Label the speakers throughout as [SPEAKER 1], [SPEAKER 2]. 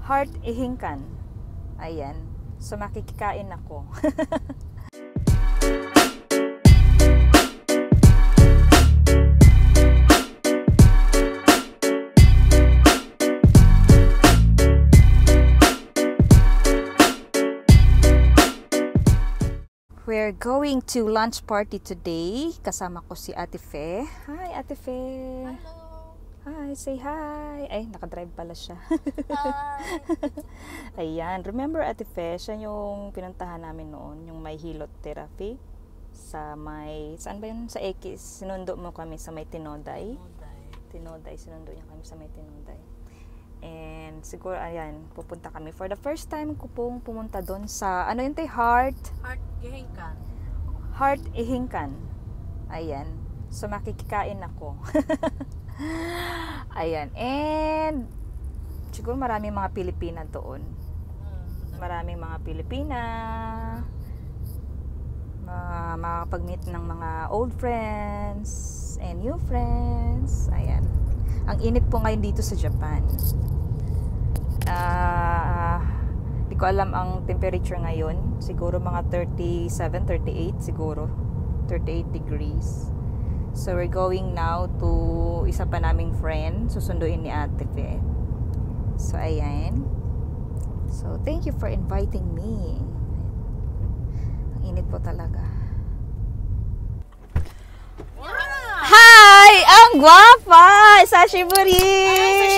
[SPEAKER 1] Heart ihingkan. Ayan. So makikikain ako. We're going to lunch party today. Kasama ko si Ate Fe. Hi, Ate Fe.
[SPEAKER 2] Hello.
[SPEAKER 1] Hi, say hi. Ay, nakadrive pala siya.
[SPEAKER 2] Hi.
[SPEAKER 1] Ayan, remember Ate Fe, siya yung pinuntahan namin noon, yung may hilot therapy sa may, saan ba yun? Sa Ekis. Sinundo mo kami sa may Tinoday. Tinoday, sinundo niya kami sa may Tinoday. And siguro, ayan, pupunta kami. For the first time ko pong pumunta doon sa, ano yun tayo? Heart
[SPEAKER 2] ihingkan.
[SPEAKER 1] Heart ihingkan. Ayan. So makikikain ako. Ayan. And siguro maraming mga Pilipina doon. Maraming mga Pilipina. Makakapag-meet ng mga old friends and new friends. Ayan. Ang init po ngayon dito sa Japan. Di ko alam ang temperature ngayon. Siguro mga 37, 38 siguro. 38 degrees. So we're going now to isa pa naming friend. Susunduin ni Ate Fe. So ayan. So thank you for inviting me. Ang init po talaga. Hi! Ang gwapa! Sashiburi!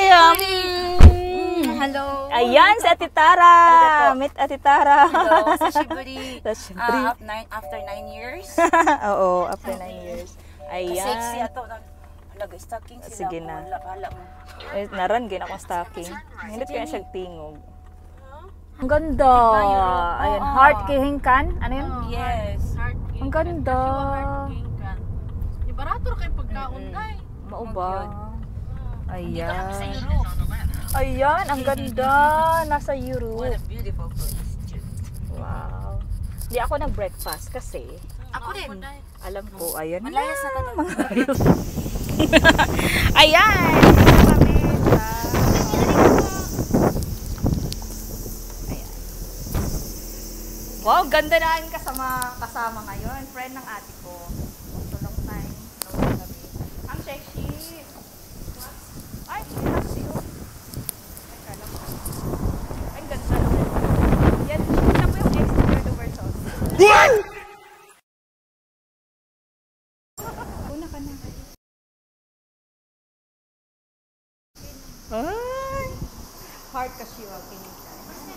[SPEAKER 2] Hello.
[SPEAKER 1] Ayan, si Ate Tara! Meet Ate Tara!
[SPEAKER 2] Hello, Sashiburi.
[SPEAKER 1] Sashiburi.
[SPEAKER 2] After 9 years.
[SPEAKER 1] Oo, after 9 years. Ayan.
[SPEAKER 2] Sexy ato. Nag-stocking sila.
[SPEAKER 1] Sige na.
[SPEAKER 2] Hala mo.
[SPEAKER 1] Naran, gina akong stocking. Hindi ko yan siya tingog. Ang ganda! Ayan, heart kihingkan. Ano yun?
[SPEAKER 2] Yes.
[SPEAKER 1] Ang ganda!
[SPEAKER 2] Ibarato kayo pagkaon day.
[SPEAKER 1] Mauba.
[SPEAKER 2] Hindi ka kami sa
[SPEAKER 1] Ayan.
[SPEAKER 2] Europe.
[SPEAKER 1] Ayan, ang ganda. Nasa Europe.
[SPEAKER 2] What a beautiful place.
[SPEAKER 1] Wow. Hindi ako nag-breakfast kasi
[SPEAKER 2] Ako rin.
[SPEAKER 1] alam ko, ayan.
[SPEAKER 2] Malayas na tayo.
[SPEAKER 1] Mga hayop. Ayan! Dito kami sa... Ayan. Wow, ganda na ang kasama ngayon. Friend ng ate ko. So long time. No kami. Ang sexy. Ay, sexy oh. Teka lang. Ang ganda. Yan, siya po yung extra over sauce. What? Una ka na. Ay! Heart kasi yung pinita.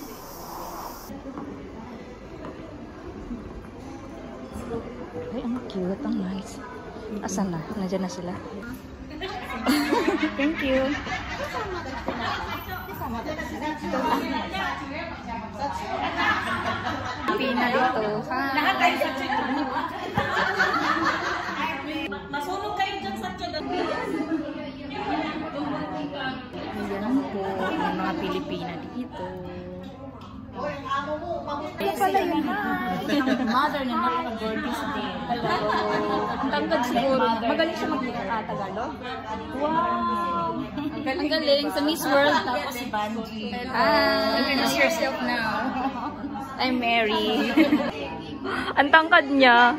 [SPEAKER 1] Ay, ang cute, ang nice. Asan na? Nandiyan na sila. Thank you. Pina dito. Lahat tayo sa
[SPEAKER 2] Masunog kayo dyan sa tiyan.
[SPEAKER 1] Ayan po, may mga Pilipina dito.
[SPEAKER 2] Ito pala yun na. Mother niya napaka-gorgeous din.
[SPEAKER 1] Ang tangkad siguro. Magaling siya mag-Tagalog. Wow!
[SPEAKER 2] Ang galing sa Miss World tapos si Banji. Introduce yourself now.
[SPEAKER 1] I'm Mary. Ang tangkad niya.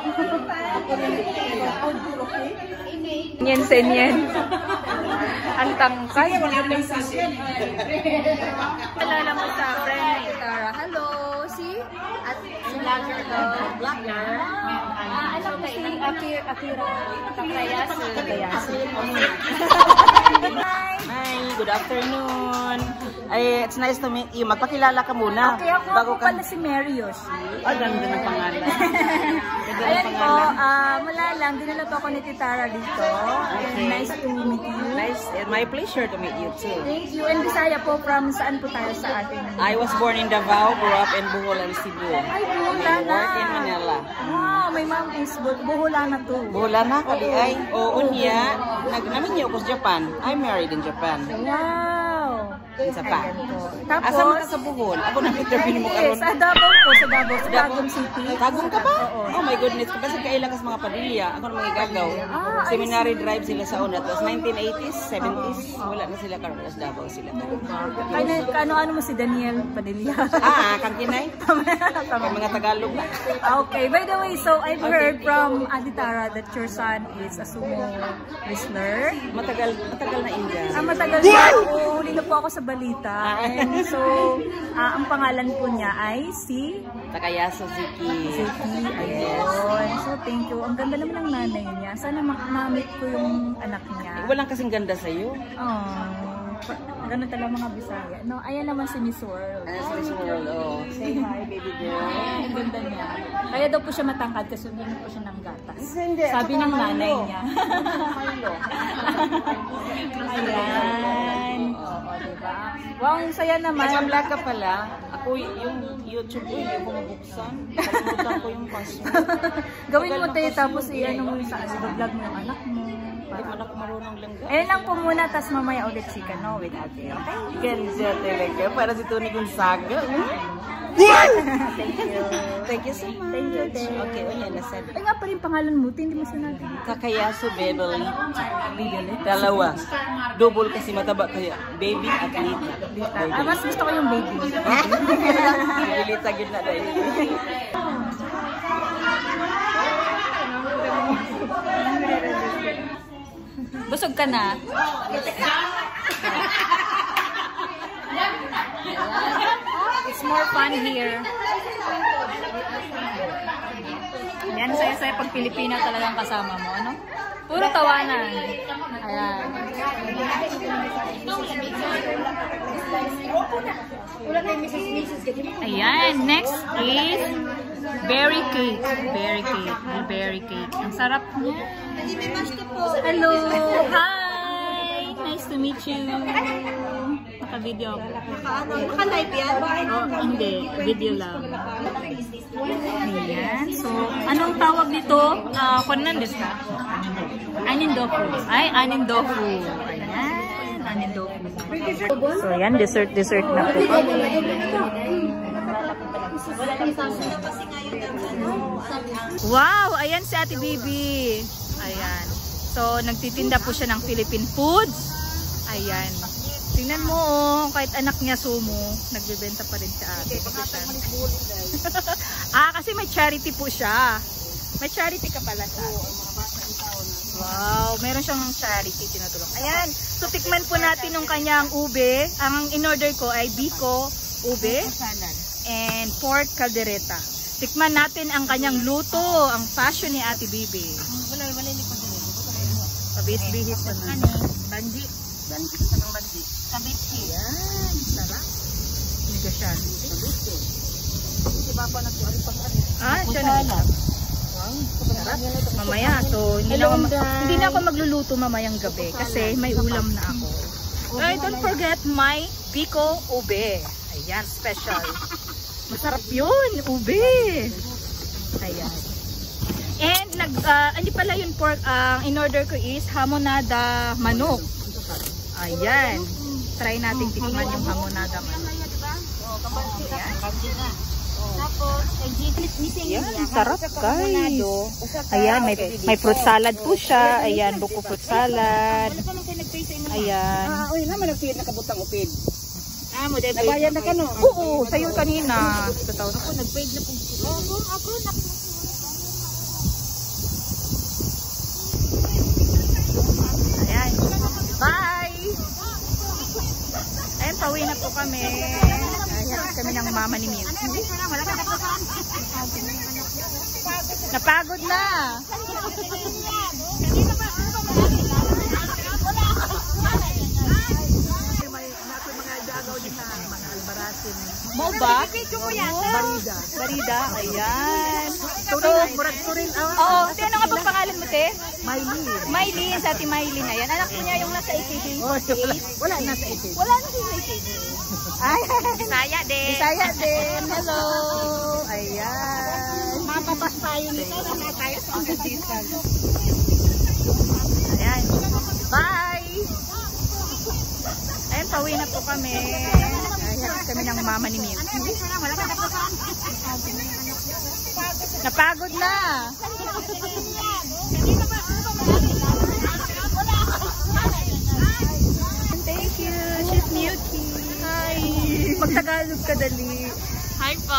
[SPEAKER 1] Sen yan. Ang tangkad. Alala mo sa friend ni Tara. Hello, si? At si Vlogger to.
[SPEAKER 2] Vlogger.
[SPEAKER 1] Alam ko si Akira Takayasu.
[SPEAKER 3] Hi, good afternoon. Ay, it's nice to meet you. Magpakilala ka muna.
[SPEAKER 1] Okay, ako pala si Mary Yoshi.
[SPEAKER 3] Ah, ganda ng pangalan.
[SPEAKER 1] Ayan po, wala lang. Dinala po ako ni Titara dito.
[SPEAKER 3] Okay.
[SPEAKER 1] Nice to meet you.
[SPEAKER 3] Nice. My pleasure to meet you too.
[SPEAKER 1] Thank you. And Bisaya po, from saan po tayo sa atin?
[SPEAKER 3] I was born in Davao, grew up in Bohol, Cebu.
[SPEAKER 1] Ay, Buholana.
[SPEAKER 3] Work in Manila.
[SPEAKER 1] Wow, may mom is Buholana too.
[SPEAKER 3] Buholana, kadi ay. O, unya, naminyo ko sa Japan. I'm married in Japan.
[SPEAKER 1] Wow.
[SPEAKER 3] Isa pa.
[SPEAKER 1] Ayan po.
[SPEAKER 3] Asa mo ka
[SPEAKER 1] Tapos,
[SPEAKER 3] sa Bohol? Ako nang interview mo karon.
[SPEAKER 1] sa Davao po, sa Davao, sa Tagum City.
[SPEAKER 3] Tagum ka ba?
[SPEAKER 1] Oo.
[SPEAKER 3] Oh my goodness. Kasi kaila kas mga Padilla. Ako na mga igagaw. Seminary drive sila sa una. Tapos 1980s, 70s. Wala na sila karon. Tapos Davao sila.
[SPEAKER 1] Ano mo si Daniel Padilla?
[SPEAKER 3] Kang kinay. Kay mga Tagalog na.
[SPEAKER 1] Okay, by the way, so I've heard from Ate Tara that your son is a sumo wrestler.
[SPEAKER 3] Matagal na India.
[SPEAKER 1] Matagal na po, huli na po ako sa balita. And so, ang pangalan po niya ay si
[SPEAKER 3] Takayasu Ziki.
[SPEAKER 1] Ayun. So, thank you. Ang ganda naman ng nanay niya. Sana ma-meet ko yung anak niya.
[SPEAKER 3] Walang kasing ganda sa'yo.
[SPEAKER 1] Ganun talaga mga Bisaya. No, ayan naman si Miss World.
[SPEAKER 3] Sa Miss World, oh. Say hi, baby girl.
[SPEAKER 1] Ang ganda niya. Kaya daw po siya matangkad kasi hindi po siya ng gatas.
[SPEAKER 3] Hindi,
[SPEAKER 1] Sabi ng nanay niya. Ayan. Oo, diba? Wow, ang saya naman.
[SPEAKER 3] Nag-vlog ka pala. Ako yung YouTube ko, hindi ko mabuksan. Kalimutan ko yung password.
[SPEAKER 1] Gawin mo tayo tapos i-ano mo yung sa vlog mo yung anak mo.
[SPEAKER 3] Hindi mo na ako marunong lang.
[SPEAKER 1] Ayun lang po muna, tapos mamaya ulit si Kano with Ate. Okay?
[SPEAKER 3] Ganda talaga. Para si Tony Gonzaga.
[SPEAKER 1] Thank you.
[SPEAKER 3] Thank you so much.
[SPEAKER 1] Thank you, Te.
[SPEAKER 3] Okay, yan nasabi.
[SPEAKER 1] Ay nga pa rin pangalan mo, hindi mo sinabi.
[SPEAKER 3] Kakayaso Beverly. Dalawa. Double kasi mataba kaya. Baby at Lita.
[SPEAKER 1] Mas gusto ko yung baby.
[SPEAKER 3] Lita gid na dahil.
[SPEAKER 1] Busog ka na? It's more fun here. Yan, saya-saya pag Pilipina talagang kasama mo, ano? Puro tawanan. Ayan. Ayan, next is berry cake. Berry cake. Berry cake. Ang sarap niya. Hello! Hi! Nice to meet you. Naka-video ako.
[SPEAKER 2] Naka-live yan?
[SPEAKER 1] Oh, hindi. Video lang. Ayan. So, anong tawag dito? Konan desu ka? Anindofu. Ay, anindofu. Ayan. Anindofu. So, ayan. Dessert na po. Wow! Ayan si Ate Bibi. Ayan. So, nagtitinda po siya ng Philippine foods. Ayan. Tingnan mo, oh, kahit anak niya sumo, nagbebenta pa rin siya ate. Kasi may charity po siya. May charity ka pala sa Wow, meron siyang charity tinutulong. Ayan, so tikman po natin yung kanyang ube. Ang in-order ko ay biko, ube, and pork caldereta. Tikman natin ang kanyang luto, ang passion ni Ate Bibi. Pabihis-bihis pa na. Banji. Banji sa ng banji. Kabitsi. Yan, sarap. Negosyante. Kabitsi. Diba pa nagtuari pa ka? Siya na. Wow, sarap. Mamaya, so hindi na ako magluluto mamayang gabi kasi may ulam na ako. Ay, don't forget my biko ube. Ayan, special. Masarap yun, ube. Ayan. And hindi pala yun pork, in order ko is hamonada manok. Ayan. Try natin tikman yung hamonada manok. Ayan. Ayan, sarap guys. Ayan, may fruit salad po siya. Ayan, buko fruit salad. Ayan.
[SPEAKER 3] Uy, naman nagpiyat na kabutang upid.
[SPEAKER 2] Nabayad na ka no?
[SPEAKER 1] Oo, sa'yo kanina. Totoo.
[SPEAKER 2] Ako, nag-paid na po. Ako,
[SPEAKER 1] Ayan. Bye! Ayan, pauwi na po kami. Ayan, kami ng mama ni Mil. Napagod na! Mo ba? Barida. Ayan. So, oo. Ano nga bang pangalan mo, te? Maylin. Sa ati Maylin. Ayan. Anak mo niya yung nasa AKD.
[SPEAKER 3] Wala na sa ipid.
[SPEAKER 1] Wala na sa AKD. Bisaya din. Hello. Ayan.
[SPEAKER 2] Mapapas tayo nito. Nasa tayo sa pagkatisan.
[SPEAKER 1] Ayan. Bye! Ayan, pauwi na po kami. Ihatid kami ng mama ni Miu. Napagod na. Thank you, Chef Miyuki. Hi. Magtagalog ka dali.
[SPEAKER 2] Hi po.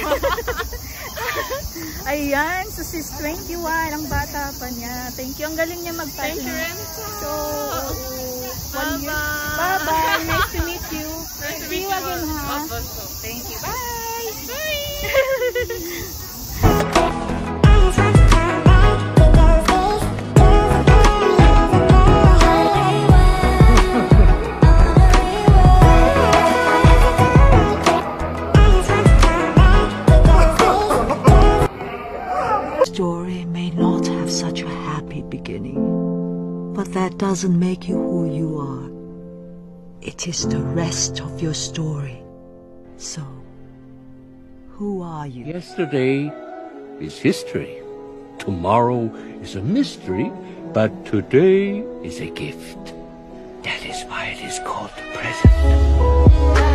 [SPEAKER 1] Ayan, so she's 21. Ang bata pa niya. Thank you. Ang galing niya mag-pattern.
[SPEAKER 2] Thank you.
[SPEAKER 1] So, 1 year. Bye-bye. Nice to meet you. See you again, ha? Thank you. Bye.
[SPEAKER 4] Story may not have such a happy beginning, but that doesn't make you who you are. It is the rest of your story. So, who are you?
[SPEAKER 5] Yesterday is history. Tomorrow is a mystery, but today is a gift. That is why it is called the present.